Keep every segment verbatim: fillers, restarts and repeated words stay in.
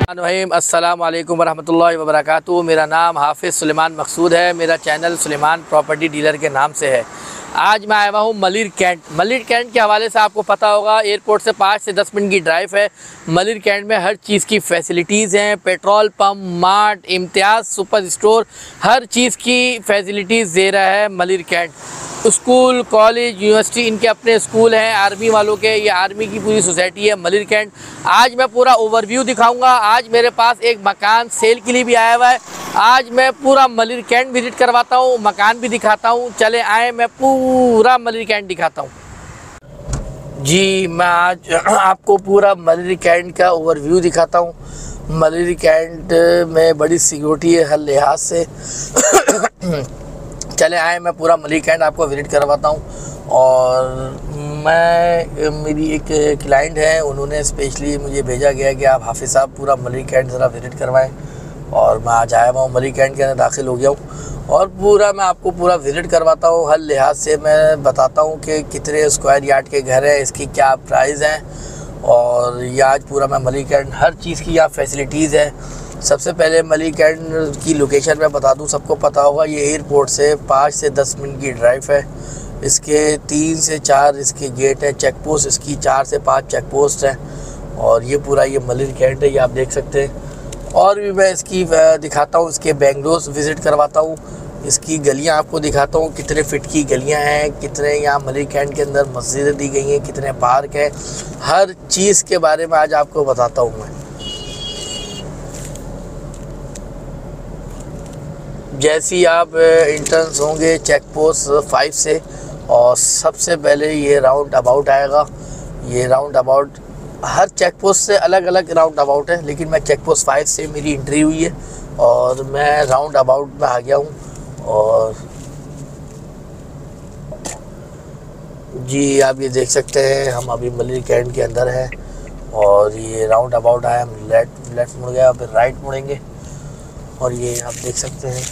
अस्सलाम वालेकुम वरहमतुल्लाहि वबरकातुहू। मेरा नाम हाफिज़ सुलेमान मकसूद है। मेरा चैनल सुलेमान प्रॉपर्टी डीलर के नाम से है। आज मैं आया हूँ मलिर कैंट। मलिर कैंट के हवाले से आपको पता होगा, एयरपोर्ट से पाँच से दस मिनट की ड्राइव है। मलिर कैंट में हर चीज़ की फैसिलिटीज़ हैं। Petrol pump, mart, Imtiaz super store, हर चीज़ की फैसिलिटीज़ दे रहा है Malir cantt. School, college, university, इनके अपने स्कूल हैं आर्मी वालों के। ये आर्मी की पूरी सोसाइटी है मलिर कैंट। आज मैं पूरा ओवरव्यू दिखाऊंगा। आज मेरे पास एक मकान सेल के लिए भी आया हुआ है। आज मैं पूरा मलिर कैंट विज़िट करवाता हूँ, मकान भी दिखाता हूँ। चले आए, मैं पूरा मलिर कैंट दिखाता हूँ। जी, मैं आज आपको पूरा मलिर कैंट का ओवरव्यू दिखाता हूँ। मलिर कैंट में बड़ी सिक्योरिटी है हर लिहाज से। चले आए, मैं पूरा मलिर कैंट आपको विज़िट करवाता हूँ। और मैं मेरी एक क्लाइंट है, उन्होंने स्पेशली मुझे भेजा गया कि आप हाफिज़ साहब पूरा मलिर कैंट ज़रा विज़िट करवाएं। और मैं आज आया हूँ, मलिर कैंट के अंदर दाखिल हो गया हूँ और पूरा मैं आपको पूरा विज़िट करवाता हूँ। हर लिहाज से मैं बताता हूँ कि कितने स्क्वायर यार्ड के घर हैं, इसकी क्या प्राइस है। और ये आज पूरा मैं मलिर कैंट हर चीज़ की यहाँ फैसिलिटीज़ है। सबसे पहले मलिर कैंट की लोकेशन मैं बता दूं, सबको पता होगा ये एयरपोर्ट से पाँच से दस मिनट की ड्राइव है। इसके तीन से चार इसके गेट है, चेक पोस्ट इसकी चार से पाँच चेक पोस्ट हैं। और ये पूरा ये मलिर कैंट है, ये आप देख सकते हैं। और भी मैं इसकी दिखाता हूँ, इसके बेंगलोस विज़िट करवाता हूँ, इसकी गलियाँ आपको दिखाता हूँ कितने फ़िट की गलियाँ हैं, कितने यहाँ मलिर कैंट के अंदर मस्जिदें दी गई हैं, कितने पार्क हैं। हर चीज़ के बारे में आज आपको बताता हूँ मैं। जैसी आप इंटर्न्स होंगे चेक पोस्ट फाइव से, और सबसे पहले ये राउंड अबाउट आएगा। ये राउंड अबाउट हर चेक पोस्ट से अलग अलग राउंड अबाउट है, लेकिन मैं चेक पोस्ट फाइव से मेरी एंट्री हुई है और मैं राउंड अबाउट में आ गया हूँ। और जी, आप ये देख सकते हैं, हम अभी मलिर कैंट के अंदर हैं और ये राउंड अबाउट आया। हम लेफ्ट लेफ्ट मुड़ गया, फिर राइट मुड़ेंगे और ये आप देख सकते हैं।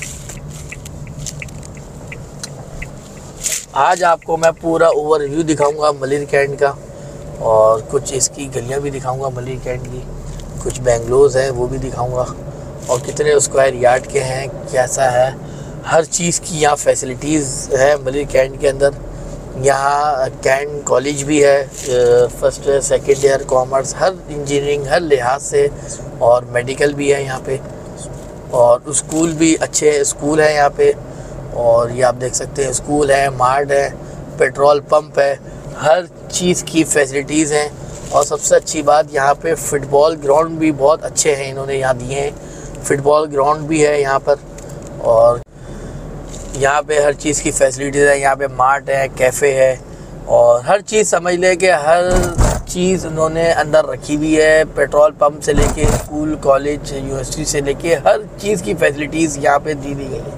आज आपको मैं पूरा ओवरव्यू दिखाऊंगा मलिर कैंट का और कुछ इसकी गलियां भी दिखाऊंगा मलिर कैंट की, कुछ बेंगलोज हैं वो भी दिखाऊंगा, और कितने स्क्वायर यार्ड के हैं, कैसा है। हर चीज़ की यहाँ फैसिलिटीज़ है मलिर कैंट के अंदर। यहाँ कैंट कॉलेज भी है, फर्स्ट सेकेंड ईयर कॉमर्स, हर इंजीनियरिंग हर लिहाज से, और मेडिकल भी है यहाँ पे। और स्कूल भी अच्छे स्कूल हैं यहाँ पे। और ये आप देख सकते हैं, स्कूल है, मार्ट है, पेट्रोल पंप है, हर चीज़ की फैसिलिटीज़ हैं। और सबसे अच्छी बात, यहाँ पे फ़ुटबॉल ग्राउंड भी बहुत अच्छे हैं, इन्होंने यहाँ दिए हैं। फ़ुटबॉल ग्राउंड भी है यहाँ पर, और यहाँ पे हर चीज़ की फैसिलिटीज़ है। यहाँ पे मार्ट है, कैफ़े है, और हर चीज़ समझ लें कि हर चीज़ उन्होंने अंदर रखी हुई है। पेट्रोल पंप से लेके स्कूल, कॉलेज, यूनिवर्सिटी से लेके हर चीज़ की फैसिलिटीज़ यहाँ पे दी दी गई हैं।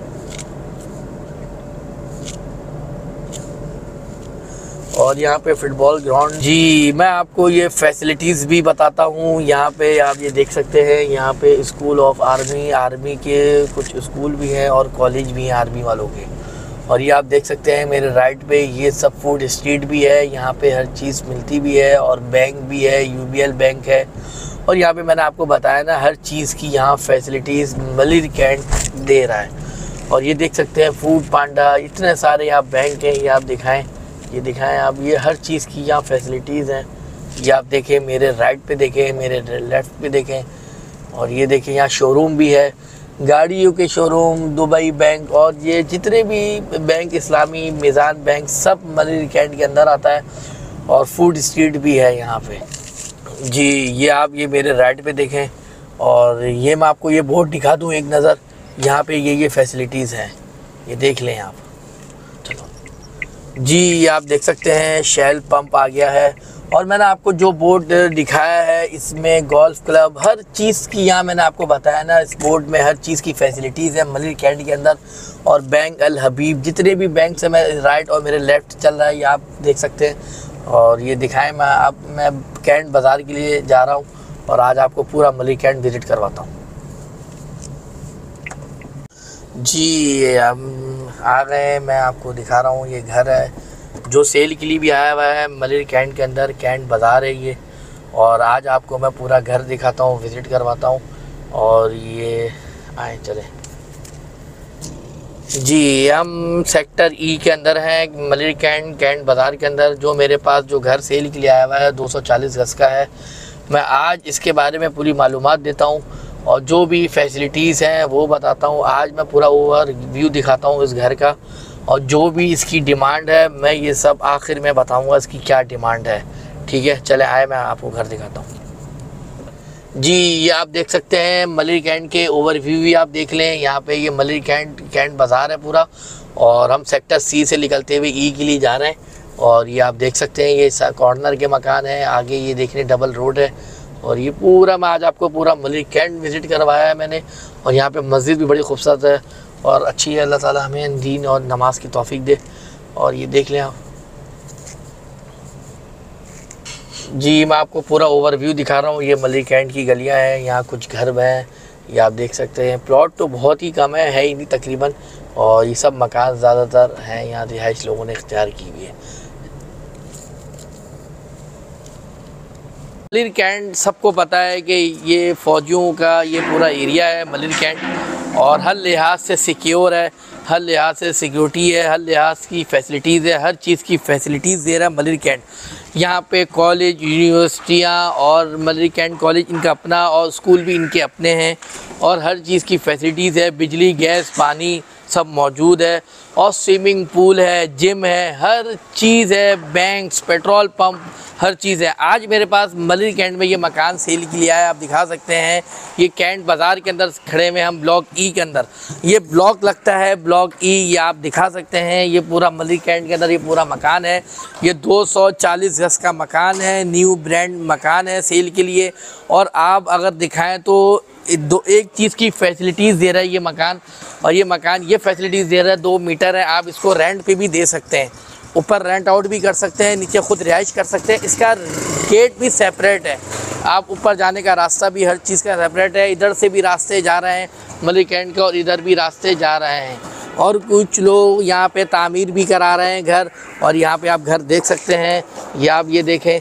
और यहाँ पे फुटबॉल ग्राउंड, जी मैं आपको ये फैसिलिटीज़ भी बताता हूँ। यहाँ पे आप ये देख सकते हैं, यहाँ पे स्कूल ऑफ आर्मी, आर्मी के कुछ स्कूल भी हैं और कॉलेज भी हैं आर्मी वालों के। और ये आप देख सकते हैं मेरे राइट पे, ये सब फूड स्ट्रीट भी है, यहाँ पे हर चीज़ मिलती भी है, और बैंक भी है, यूबीएल बैंक है। और यहाँ पे मैंने आपको बताया ना, हर चीज़ की यहाँ फैसिलिटीज़ मलिर कैंट दे रहा है। और ये देख सकते हैं फूड पांडा, इतने सारे यहाँ बैंक हैं। ये आप दिखाएं, ये दिखाएं आप, ये हर चीज़ की यहाँ फैसिलिटीज़ हैं। ये आप देखें, मेरे राइट पे देखें, मेरे लेफ़्ट पे देखें। और ये देखें, यहाँ शोरूम भी है, गाड़ियों के शोरूम, दुबई बैंक, और ये जितने भी बैंक, इस्लामी, मीज़ान बैंक, सब मलिर कैंट के अंदर आता है। और फूड स्ट्रीट भी है यहाँ पे। जी, ये आप ये मेरे राइट पे देखें, और ये मैं आपको ये बोर्ड दिखा दूँ एक नज़र। यहाँ पे ये ये फैसिलिटीज़ हैं, ये देख लें आप। चलो जी, आप देख सकते हैं शेल पंप आ गया है। और मैंने आपको जो बोर्ड दिखाया है, इसमें गोल्फ क्लब, हर चीज़ की यहाँ मैंने आपको बताया ना, इस बोर्ड में हर चीज़ की फैसिलिटीज़ है मलिर कैंट के अंदर। और बैंक अल हबीब, जितने भी बैंक से मैं राइट और मेरे लेफ़्ट चल रहा है, ये आप देख सकते हैं। और ये दिखाएं, मैं अब मैं कैंट बाज़ार के लिए जा रहा हूँ और आज आपको पूरा मलिर कैंट विज़िट करवाता हूँ। जी, हम आ गए, मैं आपको दिखा रहा हूँ। ये घर है जो सेल के लिए भी आया हुआ है मलिर कैंट के अंदर, कैंट बाज़ार है ये। और आज आपको मैं पूरा घर दिखाता हूँ, विज़िट करवाता हूँ। और ये आए चले जी, हम सेक्टर ई के अंदर हैं, मलिर कैंट कैंट बाज़ार के अंदर। जो मेरे पास जो घर सेल के लिए आया हुआ है दो सौ चालीस गज़ का है। मैं आज इसके बारे में पूरी मालूमात देता हूँ और जो भी फैसिलिटीज़ हैं वो बताता हूँ। आज मैं पूरा ओवर व्यू दिखाता हूँ इस घर का, और जो भी इसकी डिमांड है मैं ये सब आखिर में बताऊँगा इसकी क्या डिमांड है। ठीक है, चले आए मैं आपको घर दिखाता हूँ जी। ये आप देख सकते हैं मलिर कैंट के ओवरव्यू भी आप देख लें। यहाँ पे ये मलिर कैंट कैंट बाज़ार है पूरा, और हम सेक्टर सी से निकलते हुए ई के लिए जा रहे हैं। और ये आप देख सकते हैं ये कॉर्नर के मकान है, आगे ये देखने डबल रोड है। और ये पूरा मैं आज आपको पूरा मलिर कैंट विज़िट करवाया है मैंने। और यहाँ पे मस्जिद भी बड़ी खूबसूरत है और अच्छी है। अल्लाह ताला हमें दीन और नमाज की तौफीक दे। और ये देख लें आप जी, मैं आपको पूरा ओवरव्यू दिखा रहा हूँ। ये मलिर कैंट की गलियाँ हैं, यहाँ कुछ घर हैं, ये आप देख सकते हैं। प्लॉट तो बहुत ही कम है, है ही नहीं तकरीबन। और ये सब मकान ज़्यादातर हैं यहाँ रिहाइश लोगों ने इख्तियार की हुई है। मलिर कैंट सबको पता है कि ये फ़ौजियों का ये पूरा एरिया है मलिर कैंट, और हर लिहाज से सिक्योर है, हर लिहाज से सिक्योरिटी है, हर लिहाज की फ़ैसिलिटीज़ है, हर चीज़ की फ़ैसिलिटीज़ दे रहा है मलिर कैंट। यहाँ पे कॉलेज, यूनिवर्सिटियाँ और मलिर कैंट कॉलेज इनका अपना, और स्कूल भी इनके अपने हैं, और हर चीज़ की फ़ैसिलिटीज़ है। बिजली, गैस, पानी सब मौजूद है, और स्विमिंग पूल है, जिम है, हर चीज़ है, बैंक्स, पेट्रोल पंप, हर चीज़ है। आज मेरे पास मलिर कैंट में ये मकान सेल के लिए आया, आप दिखा सकते हैं। ये कैंट बाज़ार के अंदर खड़े में हम ब्लॉक ई के अंदर, ये ब्लॉक लगता है ब्लॉक ई, ये आप दिखा सकते हैं। ये पूरा मलिर कैंट के अंदर ये पूरा मकान है। ये दो सौ चालीस गज़ का मकान है, न्यू ब्रांड मकान है सेल के लिए। और आप अगर दिखाएं तो दो एक चीज़ की फ़ैसिलिटीज़ दे रहा है ये मकान, और ये मकान ये फ़ैसिलिटीज़ दे रहा है, दो मीटर है। आप इसको रेंट पे भी दे सकते हैं, ऊपर रेंट आउट भी कर सकते हैं, नीचे खुद रिहाइश कर सकते हैं। इसका गेट भी सेपरेट है, आप ऊपर जाने का रास्ता भी हर चीज़ का सेपरेट है। इधर से भी रास्ते जा रहे हैं मलिर कैंट के, और इधर भी रास्ते जा रहे हैं। और कुछ लोग यहाँ पे तामीर भी करा रहे हैं घर, और यहाँ पे आप घर देख सकते हैं। ये आप ये देखें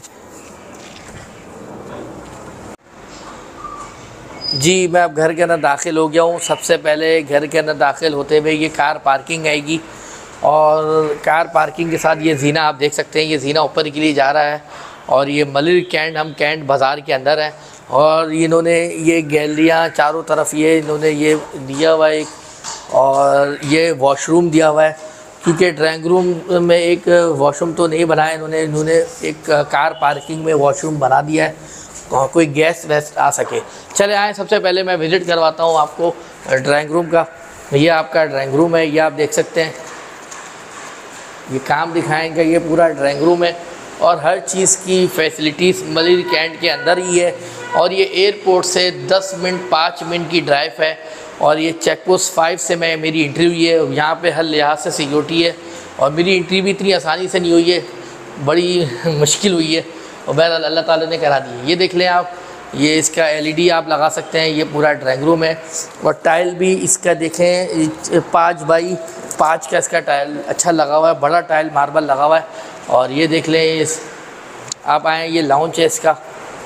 जी, मैं अब घर के अंदर दाखिल हो गया हूँ। सबसे पहले घर के अंदर दाखिल होते हुए ये कार पार्किंग आएगी, और कार पार्किंग के साथ ये जीना आप देख सकते हैं, ये जीना ऊपर के लिए जा रहा है। और ये मलिर कैंट, हम कैंट बाज़ार के अंदर हैं, और इन्होंने ये गैलरियाँ चारों तरफ ये इन्होंने ये दिया हुआ है एक, और ये वॉशरूम दिया हुआ है, क्योंकि ड्राइंग रूम में एक वॉशरूम तो नहीं बनाया इन्होंने, इन्होंने एक कार पार्किंग में वॉशरूम बना दिया है, कोई गैस वैस आ सके। चले आए, सबसे पहले मैं विज़िट करवाता हूँ आपको ड्राइंग रूम का। ये आपका ड्राइंग रूम है, ये आप देख सकते हैं। ये काम दिखाएंगे, ये पूरा ड्राइंग रूम है, और हर चीज़ की फैसिलिटीज़ मलिर कैंट के अंदर ही है। और ये एयरपोर्ट से दस मिनट पाँच मिनट की ड्राइव है, और ये चेक पोस्ट फाइव से मैं मेरी एंट्री हुई है। यहाँ पे हर लिहाज से सिक्योरिटी है, और मेरी एंट्री भी इतनी आसानी से नहीं हुई है, बड़ी मुश्किल हुई है, और बहरहाल अल्लाह ताला ने करा दी है। ये देख लें आप, ये इसका एलईडी आप लगा सकते हैं। ये पूरा ड्राइंग रूम है, और टाइल भी इसका देखें पाँच बाई पाँच का इसका टाइल अच्छा लगा हुआ है, बड़ा टाइल मार्बल लगा हुआ है। और ये देख लें इस आप आएँ, ये लाउंज है इसका,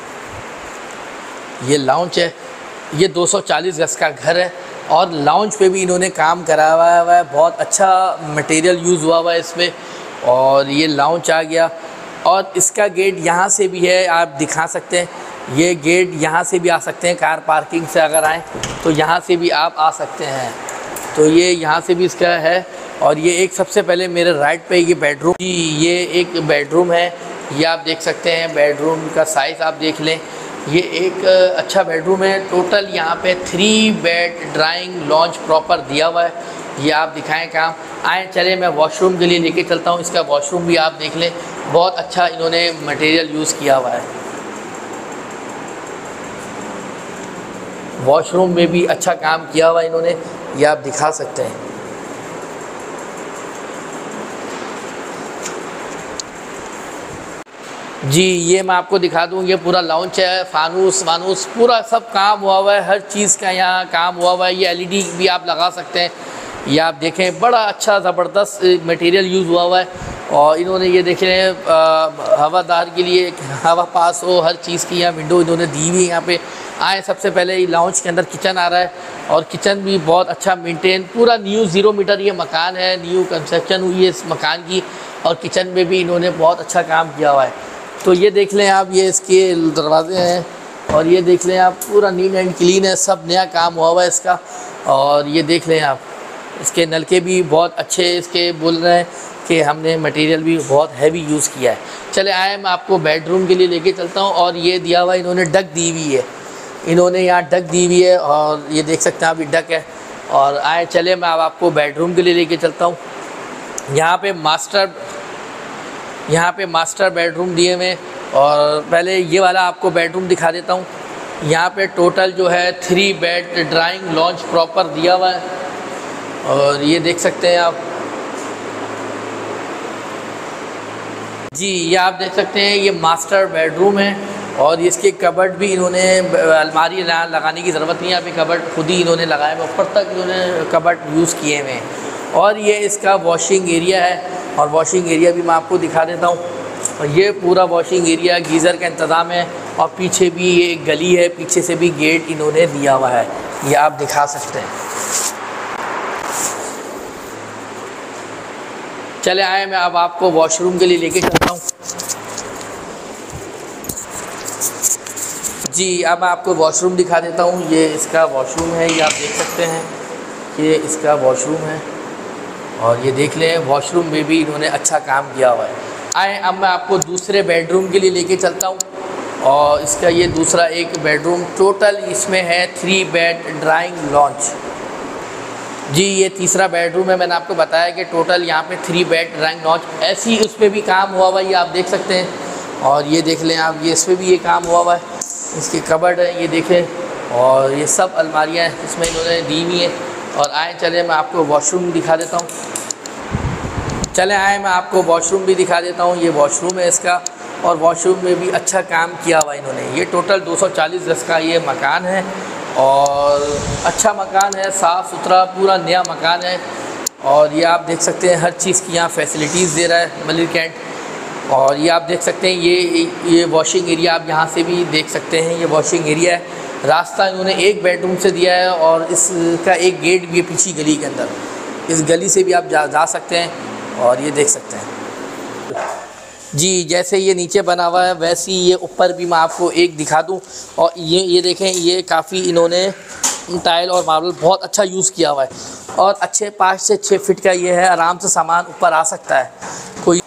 ये लाउंज है। ये दो सौ चालीस गज़ का घर है, और लाउंज पे भी इन्होंने काम कराया हुआ है, बहुत अच्छा मटेरियल यूज़ हुआ हुआ है इसमें। और ये लाउंज आ गया, और इसका गेट यहाँ से भी है, आप दिखा सकते हैं। ये गेट यहाँ से भी आ सकते हैं, कार पार्किंग से अगर आएँ तो यहाँ से भी आप आ सकते हैं। तो ये यहाँ से भी इसका है। और ये एक सबसे पहले मेरे राइट पे ये बेडरूम, ये एक बेडरूम है, ये आप देख सकते हैं। बेडरूम का साइज़ आप देख लें, ये एक अच्छा बेडरूम है। टोटल यहाँ पे three bed drawing lounge proper दिया हुआ है। ये आप दिखाएं काम। आए चले मैं वॉशरूम के लिए लेके चलता हूँ। इसका वॉशरूम भी आप देख लें, बहुत अच्छा इन्होंने मटेरियल यूज़ किया हुआ है। वॉशरूम में भी अच्छा काम किया हुआ इन्होंने, ये आप दिखा सकते हैं। जी ये मैं आपको दिखा दूँ, ये पूरा लॉन्च है, फानूस वानूस पूरा सब काम हुआ हुआ है, हर चीज़ का यहाँ काम हुआ हुआ है। ये एलईडी भी आप लगा सकते हैं, ये आप देखें बड़ा अच्छा ज़बरदस्त मटेरियल यूज़ हुआ हुआ है। और इन्होंने ये देख रहे हैं हवादार के लिए हवा पास हो, हर चीज़ की यहाँ विंडो इन्होंने दी हुई है। यहाँ पे आए सबसे पहले ये लाउंज के अंदर किचन आ रहा है और किचन भी बहुत अच्छा मेंटेन, पूरा न्यू ज़ीरो मीटर ये मकान है, न्यू कंस्ट्रक्शन हुई है इस मकान की और किचन में भी इन्होंने बहुत अच्छा काम किया हुआ है। तो ये देख लें आप, ये इसके दरवाजे हैं और ये देख लें आप, पूरा नीट एंड क्लीन है, सब नया काम हुआ हुआ है इसका। और ये देख लें आप, इसके नलके भी बहुत अच्छे इसके बोल रहे हैं कि हमने मटेरियल भी बहुत हैवी यूज़ किया है। चले आए मैं आपको बेडरूम के लिए लेके चलता हूँ। और ये दिया हुआ इन्होंने डक दी हुई है, इन्होंने यहाँ डक दी हुई है और ये देख सकते हैं अभी डक है। और आए चले मैं अब आपको बेडरूम के लिए लेके चलता हूँ। यहाँ पे मास्टर यहाँ पे मास्टर बेडरूम दिए हुए, और पहले ये वाला आपको बेडरूम दिखा देता हूँ। यहाँ पे टोटल जो है three bed drawing lounge proper दिया हुआ है और ये देख सकते हैं आप जी, ये आप देख सकते हैं ये मास्टर बेडरूम है और इसके कबर्ड भी इन्होंने, अलमारी लगाने की ज़रूरत नहीं है, अभी कबर्ड खुद ही इन्होंने लगाए हुए, ऊपर तक इन्होंने कबर्ड यूज़ किए हुए हैं। और ये इसका वॉशिंग एरिया है और वॉशिंग एरिया भी मैं आपको दिखा देता हूँ। और ये पूरा वॉशिंग एरिया, गीज़र का इंतज़ाम है और पीछे भी ये गली है, पीछे से भी गेट इन्होंने दिया हुआ है, ये आप दिखा सकते हैं। चले आए मैं अब आपको वॉशरूम के लिए लेके चलता हूँ। जी, अब मैं आपको वॉशरूम दिखा देता हूँ। ये इसका वॉशरूम है, ये आप देख सकते हैं, ये इसका वॉशरूम है और ये देख लें वॉशरूम में भी इन्होंने अच्छा काम किया हुआ है। आए अब मैं आपको दूसरे बेडरूम के लिए लेके चलता हूँ और इसका ये दूसरा एक बेडरूम, टोटल इसमें है थ्री बेड ड्राइंग लॉन्च। जी, ये तीसरा बेडरूम है, मैंने आपको बताया कि टोटल यहाँ पे थ्री बेड ड्राइंग लॉन्च, ऐसी उस पर भी काम हुआ हुआ है, ये आप देख सकते हैं। और ये देख लें आप, ये इस पर भी ये काम हुआ हुआ है, इसके कबर्ड है ये देखें और ये सब अलमारियाँ हैं इसमें इन्होंने दी हुई हैं। और आए चले मैं आपको वॉशरूम दिखा देता हूँ। चले आए मैं आपको वॉशरूम भी दिखा देता हूँ। ये वॉशरूम है इसका और वॉशरूम में भी अच्छा काम किया हुआ इन्होंने। ये टोटल दो सौ चालीस गज का ये मकान है और अच्छा मकान है, साफ़ सुथरा पूरा नया मकान है। और ये आप देख सकते हैं हर चीज़ की यहाँ फैसिलिटीज़ दे रहा है मलिर कैंट। और ये आप देख सकते हैं ये ये वॉशिंग एरिया आप यहाँ से भी देख सकते हैं, ये वॉशिंग एरिया है। रास्ता इन्होंने एक बेडरूम से दिया है और इसका एक गेट भी है पीछे गली के अंदर, इस गली से भी आप जा जा सकते हैं और ये देख सकते हैं। जी, जैसे ये नीचे बना हुआ है वैसे ही ये ऊपर भी मैं आपको एक दिखा दूं। और ये ये देखें, ये काफ़ी इन्होंने टाइल और मार्बल बहुत अच्छा यूज़ किया हुआ है और अच्छे पाँच से छः फिट का ये है, आराम से सामान ऊपर आ सकता है कोई।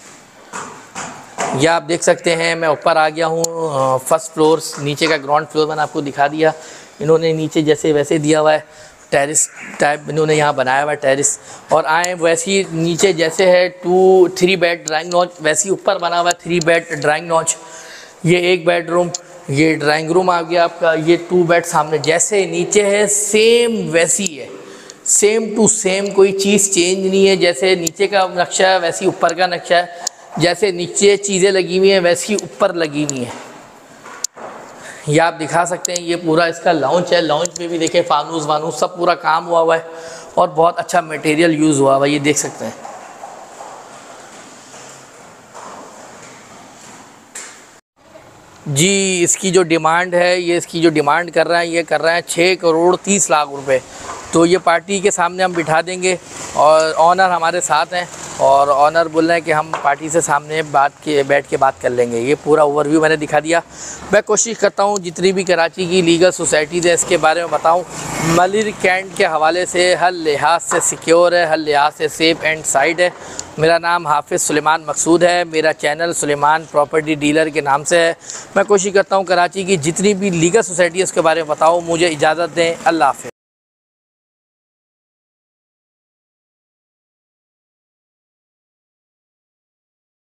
यह आप देख सकते हैं मैं ऊपर आ गया हूँ फर्स्ट फ्लोर, नीचे का ग्राउंड फ्लोर मैंने आपको दिखा दिया। इन्होंने नीचे जैसे वैसे दिया हुआ है, टेरिस टाइप इन्होंने यहाँ बनाया हुआ है टेरिस। और आए वैसे ही नीचे जैसे है two three bed drawing lounge, वैसे ही ऊपर बना हुआ है थ्री बेड ड्राइंग लॉन्च। ये एक बेडरूम, ये ड्राइंग रूम आ गया आपका, ये टू बेड सामने जैसे नीचे है सेम वैसी है, सेम टू सेम, कोई चीज़ चेंज नहीं है। जैसे नीचे का नक्शा है वैसे ही ऊपर का नक्शा है, जैसे नीचे चीज़ें लगी हुई हैं वैसी ऊपर लगी हुई हैं। ये आप दिखा सकते हैं, ये पूरा इसका लॉन्च है। लॉन्च में भी देखें फानूस वानूस सब पूरा काम हुआ हुआ है और बहुत अच्छा मटेरियल यूज़ हुआ हुआ है, ये देख सकते हैं। जी, इसकी जो डिमांड है, ये इसकी जो डिमांड कर रहा है, ये कर रहा है छः करोड़ तीस लाख रुपए। तो ये पार्टी के सामने हम बिठा देंगे और ऑनर हमारे साथ हैं और ऑनर बोल रहे हैं कि हम पार्टी से सामने बात के बैठ के बात कर लेंगे। ये पूरा ओवरव्यू मैंने दिखा दिया। मैं कोशिश करता हूँ जितनी भी कराची की लीगल सोसाइटीज़ है इसके बारे में बताऊँ। मलिर कैंट के हवाले से हर लिहाज से सिक्योर है, हर लिहाज से सेफ़ एंड साइड है। मेरा नाम हाफिज़ सुलेमान मकसूद है, मेरा चैनल सुलेमान प्रॉपर्टी डीलर के नाम से है। मैं कोशिश करता हूँ कराची की जितनी भी लीगल सोसाइटी है उसके बारे में बताऊँ। मुझे इजाज़त दें, अल्लाह हाफ़िज़।